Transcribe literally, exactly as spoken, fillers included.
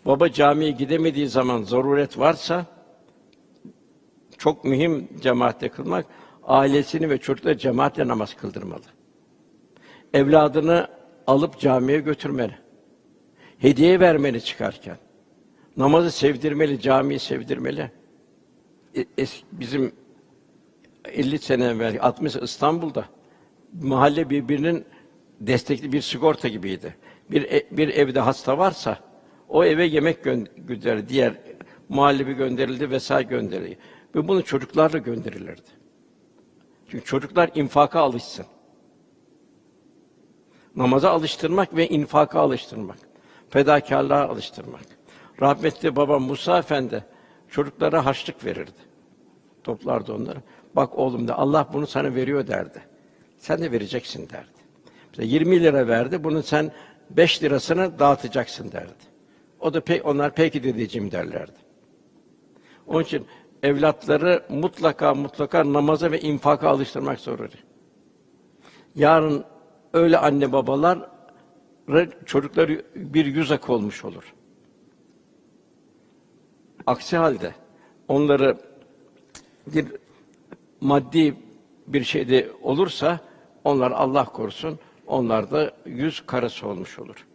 Baba camiye gidemediği zaman zaruret varsa, çok mühim cemaatle kılmak, ailesini ve çocukları cemaatle namaz kıldırmalı. Evladını alıp camiye götürmeli. Hediye vermeli çıkarken. Namazı sevdirmeli, camiyi sevdirmeli. E, es, bizim elli sene evvel, altmış İstanbul'da mahalle birbirinin destekli bir sigorta gibiydi. Bir e, bir evde hasta varsa o eve yemek gönderir, diğer muhallebi gönderildi vesaire gönderildi. Ve bunu çocuklarla gönderilirdi. Çünkü çocuklar infaka alışsın. Namaza alıştırmak ve infaka alıştırmak. Fedakârlığa alıştırmak. Rahmetli babam Musa Efendi çocuklara harçlık verirdi. Toplardı onları. Bak oğlum da Allah bunu sana veriyor derdi. Sen de vereceksin derdi. Mesela yirmi lira verdi. Bunun sen beş lirasını dağıtacaksın derdi. O da pe onlar peki dedeciğim derlerdi. Onun için evlatları mutlaka mutlaka namaza ve infaka alıştırmak zorunda. Yarın öyle anne babalar çocukları bir yüz ak olmuş olur. Aksi halde onları bir maddi bir şeyde olursa onlar Allah korusun onlar da yüz karası olmuş olur.